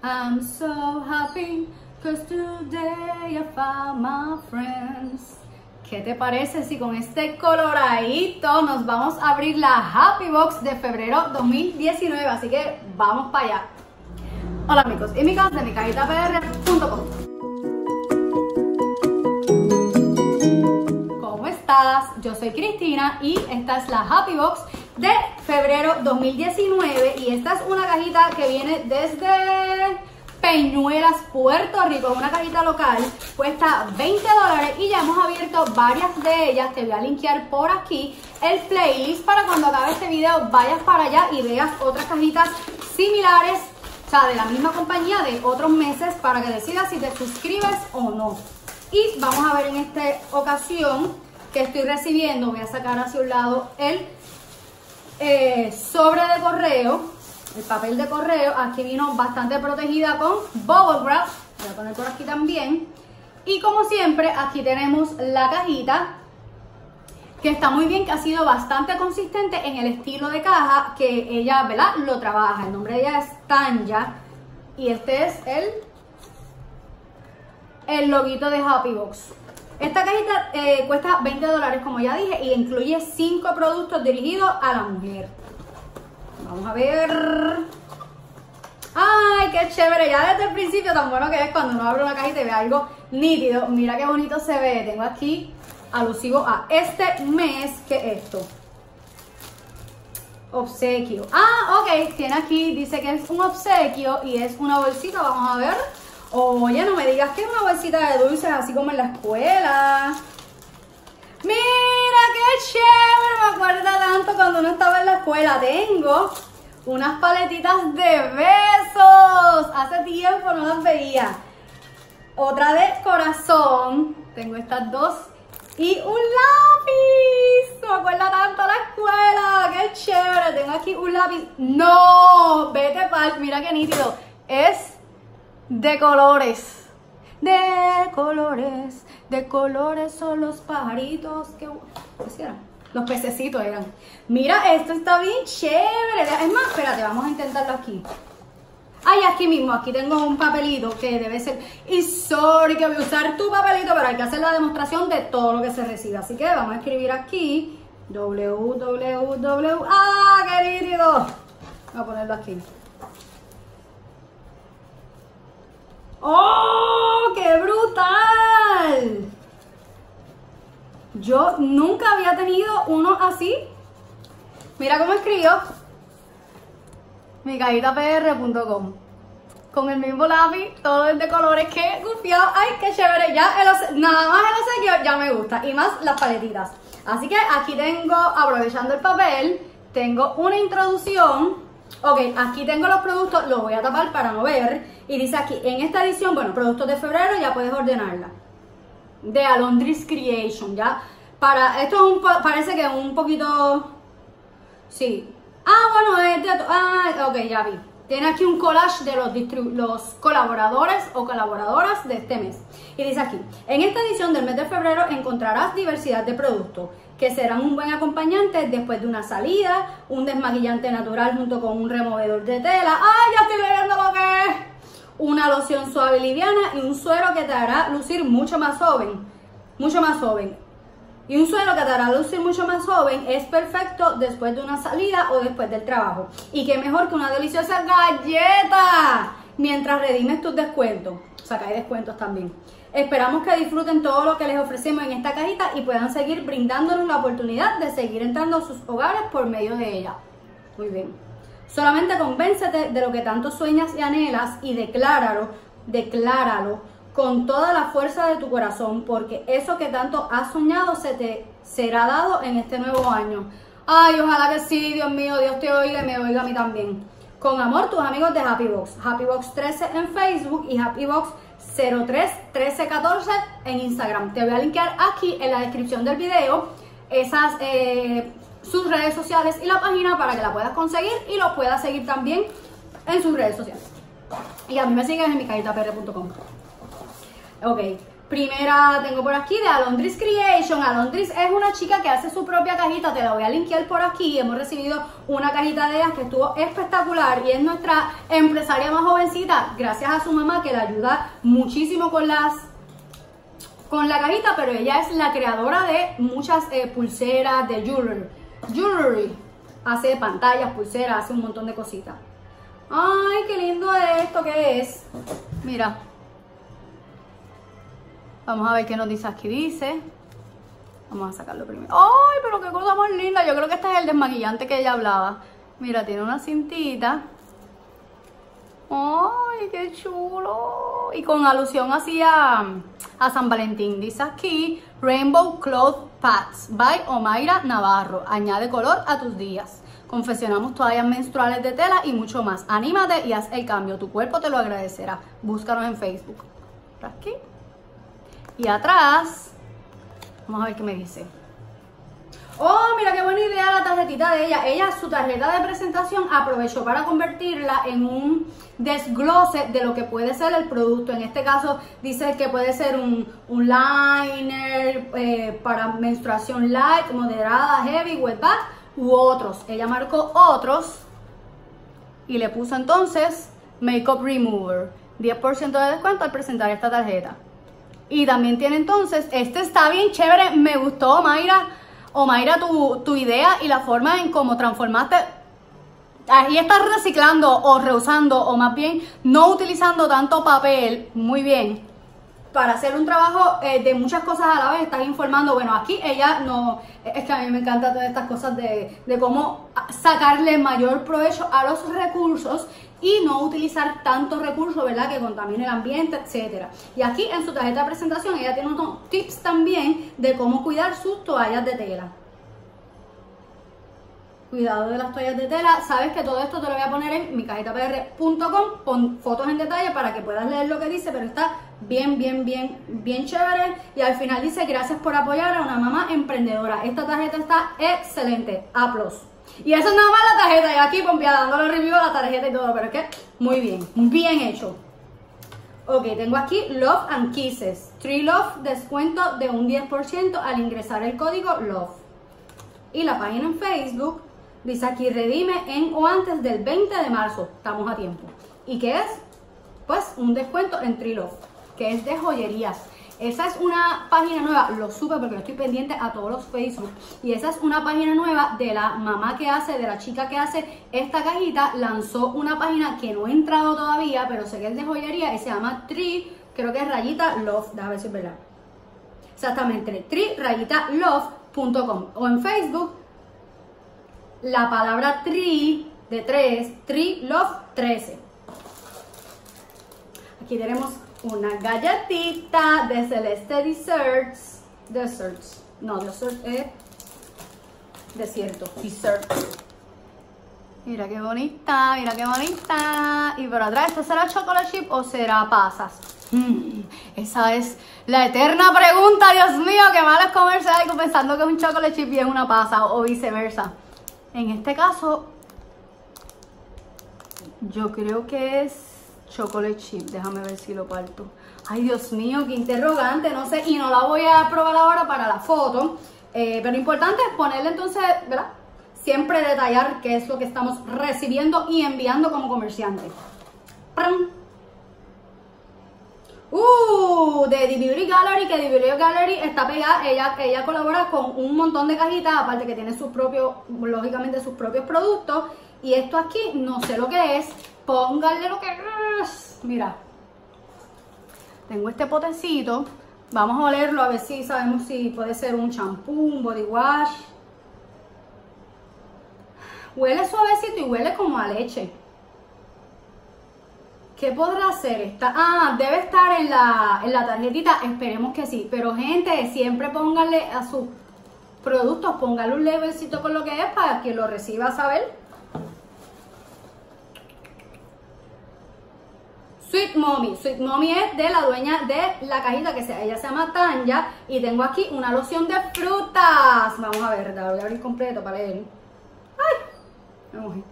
I'm so happy cause today I found my friends. ¿Qué te parece si con este coloradito nos vamos a abrir la Happy Box de febrero 2019? Así que vamos para allá. Hola amigos y amigas de micajitapr.com. ¿Cómo estás? Yo soy Cristina y esta es la Happy Box de febrero 2019 y esta es una cajita que viene desde Peñuelas, Puerto Rico, una cajita local, cuesta $20 y ya hemos abierto varias de ellas. Te voy a linkear por aquí el playlist para cuando acabe este video vayas para allá y veas otras cajitas similares, o sea, de la misma compañía de otros meses, para que decidas si te suscribes o no. Y vamos a ver en esta ocasión que estoy recibiendo. Voy a sacar hacia un lado el sobre de correo, el papel de correo. Aquí vino bastante protegida con bubble wrap. Voy a poner por aquí también. Y como siempre, aquí tenemos la cajita, que está muy bien, que ha sido bastante consistente en el estilo de caja que ella, ¿verdad?, lo trabaja. El nombre de ella es Tanya y este es el loguito de Happy Box. Esta cajita cuesta $20, como ya dije, y incluye 5 productos dirigidos a la mujer. Vamos a ver. ¡Ay, qué chévere! Ya desde el principio, tan bueno que es cuando uno abre una cajita y ve algo nítido. Mira qué bonito se ve. Tengo aquí alusivo a este mes. ¿Qué es esto? Obsequio. Ah, ok. Tiene aquí, dice que es un obsequio y es una bolsita. Vamos a ver. Oye, no me digas que es una bolsita de dulces así como en la escuela. ¡Mira qué chévere! Me acuerda tanto cuando uno estaba en la escuela. Tengo unas paletitas de besos. Hace tiempo no las veía. Otra de corazón. Tengo estas dos. Y un lápiz. Me acuerda tanto la escuela. ¡Qué chévere! Tengo aquí un lápiz. ¡No! Vete pal. Mira qué nítido. Es de colores. De colores son los pajaritos. ¿Qué eran? Los pececitos eran. Mira, esto está bien chévere. Es más, espérate, vamos a intentarlo aquí. Ay, aquí mismo, aquí tengo un papelito que debe ser. Y sorry que voy a usar tu papelito, pero hay que hacer la demostración de todo lo que se recibe. Así que vamos a escribir aquí www. ¡Ah, qué nítido! Voy a ponerlo aquí. ¡Oh, qué brutal! Yo nunca había tenido uno así. Mira cómo escribió. micajitapr.com. Con el mismo lápiz, todo es de colores. ¡Qué gufiado! ¡Ay, qué chévere! Ya nada más el obsequio ya me gusta. Y más las paletitas. Así que aquí tengo, aprovechando el papel, tengo una introducción. Ok, aquí tengo los productos, los voy a tapar para no ver. Y dice aquí, en esta edición, bueno, productos de febrero, ya puedes ordenarla. De Alondris Creation, ya. Esto es parece que es un poquito. Sí. Ah, bueno, es de. Ah, ok, ya vi. Tiene aquí un collage de los colaboradores o colaboradoras de este mes. Y dice aquí, en esta edición del mes de febrero encontrarás diversidad de productos que serán un buen acompañante después de una salida, un desmaquillante natural junto con un removedor de tela. ¡Ay, ya estoy leyendo lo que es! Una loción suave y liviana y un suero que te hará lucir mucho más joven. Mucho más joven. Y un suero que te hará lucir mucho más joven es perfecto después de una salida o después del trabajo. Y qué mejor que una deliciosa galleta mientras redimes tus descuentos. O sea, que hay descuentos también. Esperamos que disfruten todo lo que les ofrecemos en esta cajita y puedan seguir brindándonos la oportunidad de seguir entrando a sus hogares por medio de ella. Muy bien. Solamente convéncete de lo que tanto sueñas y anhelas y decláralo con toda la fuerza de tu corazón, porque eso que tanto has soñado se te será dado en este nuevo año. Ay, ojalá que sí, Dios mío, Dios te oiga y me oiga a mí también. Con amor, tus amigos de Happy Box. Happy Box 13 en Facebook y Happy Box 031314 en Instagram. Te voy a linkear aquí en la descripción del video sus redes sociales y la página para que la puedas conseguir y lo puedas seguir también en sus redes sociales. Y a mí me sigues en micajitapr.com. Ok, Primera tengo por aquí de Alondris Creation. Alondris es una chica que hace su propia cajita, te la voy a linkear por aquí. Hemos recibido una cajita de ellas que estuvo espectacular y es nuestra empresaria más jovencita, gracias a su mamá que la ayuda muchísimo con la cajita, pero ella es la creadora de muchas pulseras, de jewelry. Hace pantallas, pulseras, hace un montón de cositas. Ay, qué lindo es esto, ¿qué es? Mira. Vamos a ver qué nos dice aquí, dice. Vamos a sacarlo primero. ¡Ay, pero qué cosa más linda! Yo creo que este es el desmaquillante que ella hablaba. Mira, tiene una cintita. ¡Ay, qué chulo! Y con alusión así a San Valentín. Dice aquí, Rainbow Cloth Pads by Omaira Navarro. Añade color a tus días. Confeccionamos toallas menstruales de tela y mucho más. Anímate y haz el cambio. Tu cuerpo te lo agradecerá. Búscanos en Facebook. Por aquí. Y atrás, vamos a ver qué me dice. Oh, mira qué buena idea la tarjetita de ella. Ella, su tarjeta de presentación, aprovechó para convertirla en un desglose de lo que puede ser el producto. En este caso, dice que puede ser un liner para menstruación light, moderada, heavy, wet bath u otros. Ella marcó otros y le puso entonces Makeup Remover. 10% de descuento al presentar esta tarjeta. Y también tiene entonces, este está bien chévere, me gustó, Omaira, tu idea y la forma en cómo transformaste. Ahí estás reciclando o reusando, o más bien no utilizando tanto papel, muy bien, para hacer un trabajo de muchas cosas a la vez. Estás informando, bueno, aquí ella no, es que a mí me encantan todas estas cosas de cómo sacarle mayor provecho a los recursos y no utilizar tantos recursos, ¿verdad?, que contamine el ambiente, etcétera. Y aquí en su tarjeta de presentación ella tiene unos tips también de cómo cuidar sus toallas de tela. Cuidado de las toallas de tela. Sabes que todo esto te lo voy a poner en micajitapr.com con fotos en detalle para que puedas leer lo que dice, pero está bien chévere. Y al final dice, gracias por apoyar a una mamá emprendedora. Esta tarjeta está excelente. Aplausos. Y eso es nada más la tarjeta. Y aquí pompeada dándole review a la tarjeta y todo, pero es que muy bien hecho. Ok, tengo aquí Love and Kisses. 3 Love, descuento de un 10% al ingresar el código LOVE. Y la página en Facebook dice aquí, redime en o antes del 20 de marzo. Estamos a tiempo. ¿Y qué es? Pues un descuento en 3 Love, que es de joyerías. Esa es una página nueva, lo supe porque estoy pendiente a todos los Facebook. Y esa es una página nueva de la mamá que hace, de la chica que hace esta cajita. Lanzó una página que no he entrado todavía, pero sé que es de joyería y se llama creo que es rayita love, déjame ver si es verdad. Exactamente, rayita-love.com o en Facebook, la palabra de 3, love 13. Aquí tenemos una galletita de Celeste Desserts. No, Desserts es desierto. Desserts. Mira qué bonita, Y por atrás, ¿esto será chocolate chip o será pasas? Esa es la eterna pregunta, Dios mío, qué malo es comerse algo pensando que es un chocolate chip y es una pasa, o viceversa. En este caso, yo creo que es chocolate chip. Déjame ver si lo parto. Ay, Dios mío, qué interrogante, no sé. Y no la voy a probar ahora para la foto. Pero lo importante es ponerle entonces, ¿verdad? Siempre detallar qué es lo que estamos recibiendo y enviando como comerciante. ¡Pram! De The Beauty Gallery, que The Beauty Gallery está pegada, ella colabora con un montón de cajitas, aparte que tiene sus propios, lógicamente sus propios productos. Y esto aquí, no sé lo que es, pónganle lo que es. Mira, tengo este potecito, vamos a olerlo a ver si sabemos si puede ser un champú, un body wash. Huele suavecito y huele como a leche. ¿Qué podrá ser esta? Ah, debe estar en la tarjetita, esperemos que sí. Pero gente, siempre pónganle a sus productos, pónganle un labelcito con lo que es para que lo reciba a saber. Sweet Mommy. Sweet Mommy es de la dueña de la cajita, que ella se llama Tanya. Y tengo aquí una loción de frutas. Vamos a ver, la voy a abrir completo para leer. ¡Ay! Me mojé.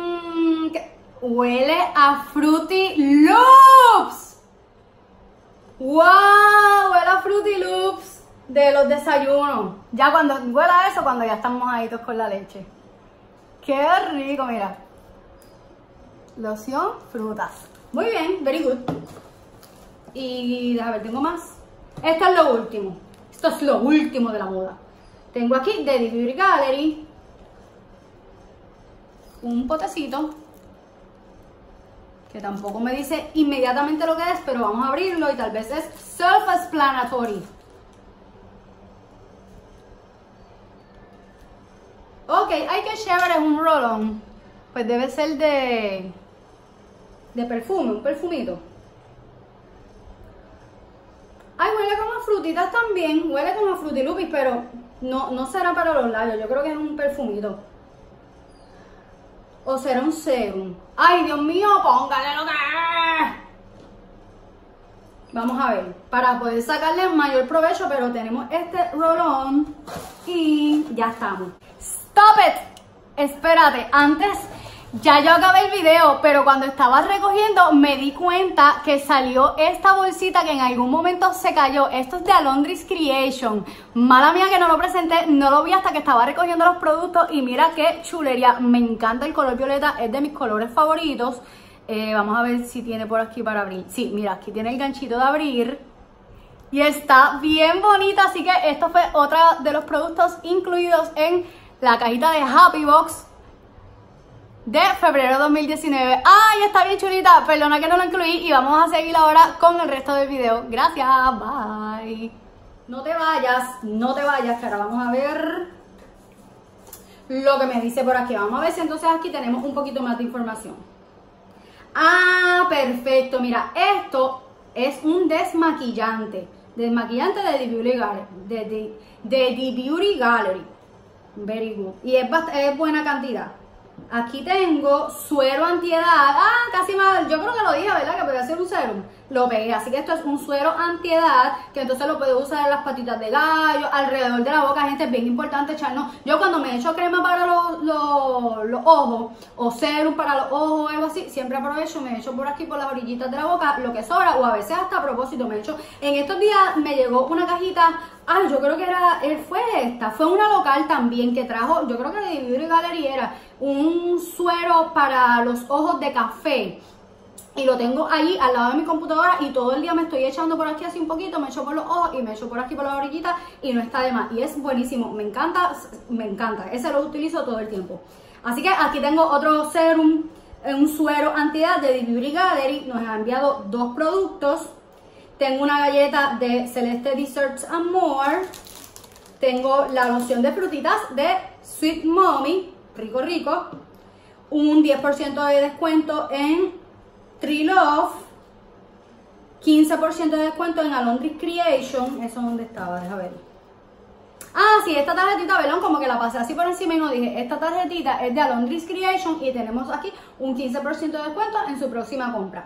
Huele a Fruity Loops. ¡Wow! Huele a Fruity Loops de los desayunos. Ya cuando huela eso, cuando ya están mojaditos con la leche. ¡Qué rico! Mira. Loción, frutas. Muy bien, very good. Y déjame ver, tengo más. Esto es lo último. Esto es lo último de la moda. Tengo aquí de The Beauty Gallery un potecito que tampoco me dice inmediatamente lo que es, pero vamos a abrirlo y tal vez es self-explanatory. Ok, ay, qué chévere, es un roll-on. Pues debe ser de perfume, un perfumito. Ay, huele como a frutitas también, huele como a Fruity Loops, pero no será para los labios, yo creo que es un perfumito. O será un serum. Ay, Dios mío, póngale lo que es. Vamos a ver, para poder sacarle mayor provecho, pero tenemos este roll-on y ya estamos. Stop it. Espérate, antes, ya yo acabé el video, pero cuando estaba recogiendo me di cuenta que salió esta bolsita que en algún momento se cayó. Esto es de Alondris Creation. Mala mía que no lo presenté, no lo vi hasta que estaba recogiendo los productos y mira qué chulería. Me encanta el color violeta, es de mis colores favoritos. Vamos a ver si tiene por aquí para abrir. Sí, mira, aquí tiene el ganchito de abrir. Y está bien bonita, así que esto fue otro de los productos incluidos en la cajita de Happy Box de febrero de 2019. ¡Ay, está bien chulita! Perdona que no lo incluí y vamos a seguir ahora con el resto del video. Gracias, bye. No te vayas, que ahora vamos a ver lo que me dice por aquí. Vamos a ver si entonces aquí tenemos un poquito más de información. Ah, perfecto. Mira, esto es un desmaquillante. Desmaquillante de The Beauty Gallery. De The Beauty Gallery. Very good. Y es buena cantidad. Aquí tengo suero antiedad. Ah, casi mal. Yo creo que lo dije, ¿verdad? Que podía ser un serum. Lo pegué. Así que esto es un suero antiedad. Que entonces lo puedes usar en las patitas de gallo, alrededor de la boca. Gente, es bien importante echarnos. Yo cuando me echo crema para los ojos, o serum para los ojos o algo así, siempre aprovecho, me echo por aquí por las orillitas de la boca, lo que sobra, o a veces hasta a propósito me echo. En estos días me llegó una cajita. Ah, yo creo que fue una local también que trajo, yo creo que de Beauty Gallery era un suero para los ojos de café. Y lo tengo allí al lado de mi computadora y todo el día me estoy echando por aquí así un poquito, me echo por los ojos y me echo por aquí por las orillitas y no está de más. Y es buenísimo, me encanta, ese lo utilizo todo el tiempo. Así que aquí tengo otro serum, un suero antiedad de The Beauty Gallery, nos ha enviado dos productos. Tengo una galleta de Celeste Desserts and More. Tengo la loción de frutitas de Sweet Mommy, rico rico. Un 10% de descuento en Tree Love. 15% de descuento en Alondris Creation. ¿Eso dónde estaba? Deja ver. Ah, sí, esta tarjetita, ¿verdad? Como que la pasé así por encima y no dije. Esta tarjetita es de Alondris Creation y tenemos aquí un 15% de descuento en su próxima compra.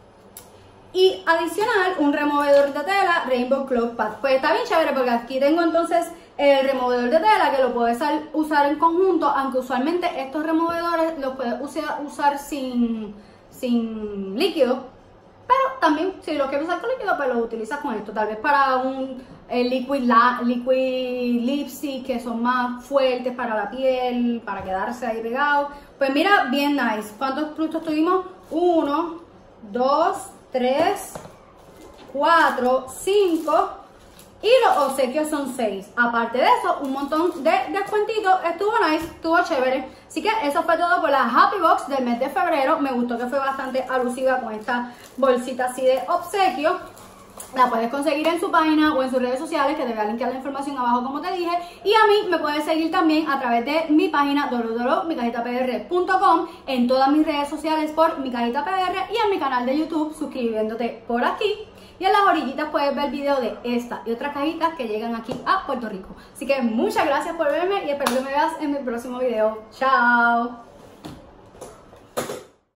Y adicional, un removedor de tela Rainbow Cloth Pad. Pues está bien chévere porque aquí tengo entonces el removedor de tela que lo puedes usar en conjunto, aunque usualmente estos removedores los puedes usar sin líquido. Pero también, si lo quieres usar con líquido, pues lo utilizas con esto. Tal vez para un liquid lipstick, que son más fuertes para la piel, para quedarse ahí pegado. Pues mira, bien nice. ¿Cuántos productos tuvimos? 1, 2, 3, 4, 5 y los obsequios son 6. Aparte de eso, un montón de descuentitos. Estuvo nice, estuvo chévere. Así que eso fue todo por la Happy Box del mes de febrero. Me gustó que fue bastante alusiva con esta bolsita así de obsequio. La puedes conseguir en su página o en sus redes sociales, que te voy a linkear la información abajo como te dije. Y a mí me puedes seguir también a través de mi página www.micajitapr.com, en todas mis redes sociales por micajitapr y en mi canal de YouTube suscribiéndote por aquí. Y en las orillitas puedes ver videos de esta y otras cajitas que llegan aquí a Puerto Rico. Así que muchas gracias por verme y espero que me veas en mi próximo video. ¡Chao!